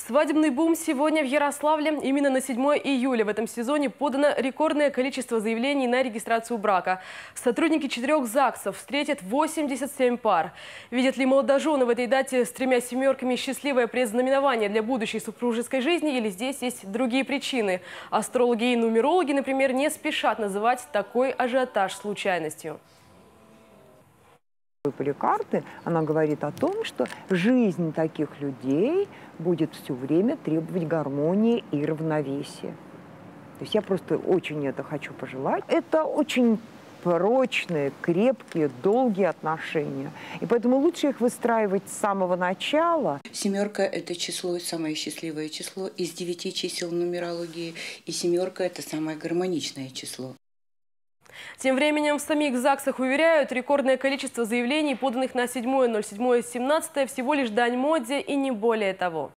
Свадебный бум сегодня в Ярославле. Именно на 7 июля в этом сезоне подано рекордное количество заявлений на регистрацию брака. Сотрудники 4 ЗАГСов встретят 87 пар. Видят ли молодожены в этой дате с 3 семерками счастливое предзнаменование для будущей супружеской жизни, или здесь есть другие причины? Астрологи и нумерологи, например, не спешат называть такой ажиотаж случайностью. Выпали карты, она говорит о том, что жизнь таких людей будет все время требовать гармонии и равновесия. То есть я просто очень это хочу пожелать. Это очень прочные, крепкие, долгие отношения. И поэтому лучше их выстраивать с самого начала. Семерка – это число, самое счастливое число из 9 чисел нумерологии. И семерка – это самое гармоничное число. Тем временем в самих ЗАГСах уверяют, рекордное количество заявлений, поданных на 7, 07, 17, всего лишь дань моде и не более того.